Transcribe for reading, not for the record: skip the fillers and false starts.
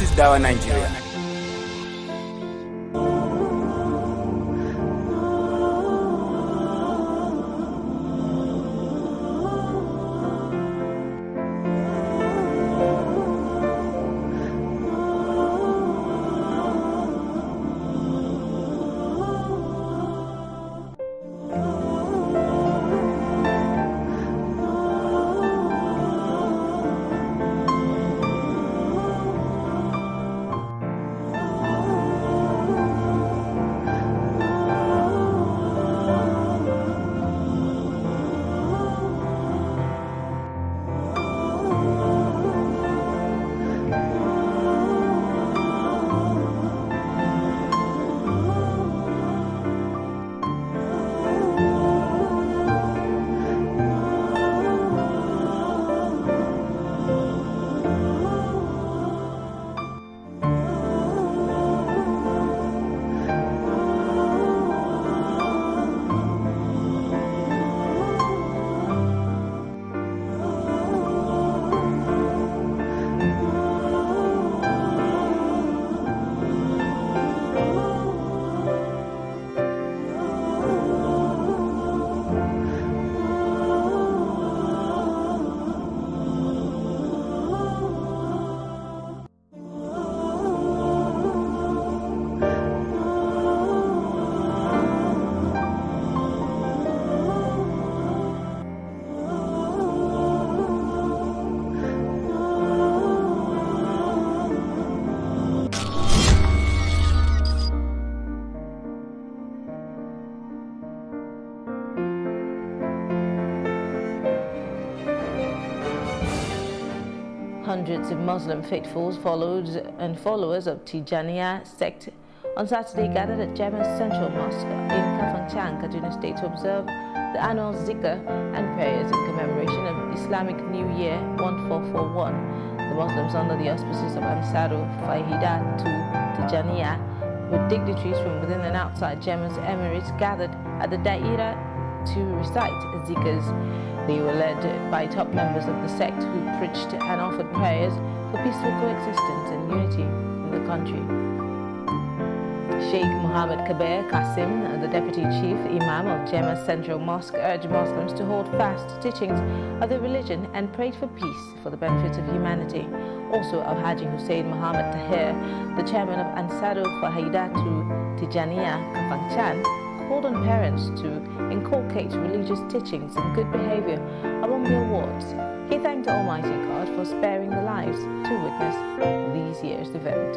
is Dawa Nigeria. Hundreds of Muslim faithfuls, followers of Tijaniya sect on Saturday gathered at Jema's Central Mosque in Kafanchan, Kaduna State to observe the annual zikr and prayers in commemoration of Islamic New Year 1441. The Muslims, under the auspices of Ansarul Fahidat to Tijaniya, with dignitaries from within and outside Jema's emirates, gathered at the Daira to recite zikrs. They were led by top members of the sect who preached and offered prayers for peaceful coexistence and unity in the country. Sheikh Muhammad Kabir Qasim, the Deputy Chief Imam of Jema's Central Mosque, urged Muslims to hold fast to teachings of their religion and prayed for peace for the benefit of humanity. Also, Al-Haji Hussein Muhammad Tahir, the chairman of Ansarul Fahidatu Tijaniya Kafanchan, called on parents to inculcate religious teachings and good behavior among their wards. He thanked Almighty God for sparing the lives to witness this year's event.